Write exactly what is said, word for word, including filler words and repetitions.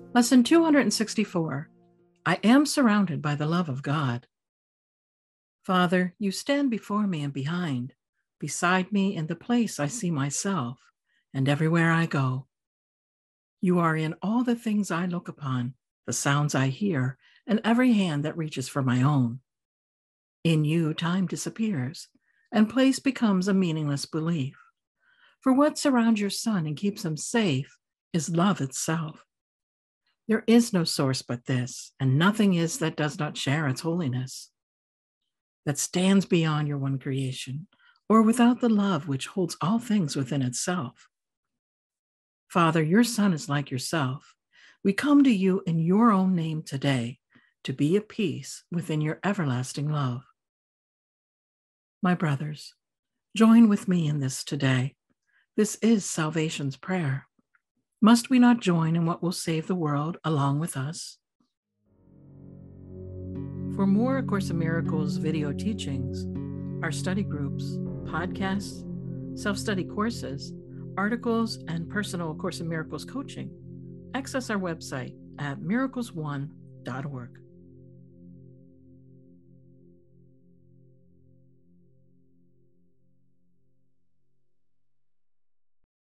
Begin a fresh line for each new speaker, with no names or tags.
Lesson two hundred sixty-four. I am surrounded by the love of God. Father, you stand before me and behind, beside me in the place I see myself, and everywhere I go. You are in all the things I look upon, the sounds I hear, and every hand that reaches for my own. In you, time disappears, and place becomes a meaningless belief. For what surrounds your Son and keeps him safe is love itself. There is no source but this, and nothing is that does not share its holiness, that stands beyond your one creation, or without the love which holds all things within itself. Father, your Son is like yourself. We come to you in your own name today to be at peace within your everlasting love. My brothers, join with me in this today. This is salvation's prayer. Must we not join in what will save the world along with us? For more A Course in Miracles video teachings, our study groups, podcasts, self-study courses, articles, and personal A Course in Miracles coaching, access our website at miracles one dot org.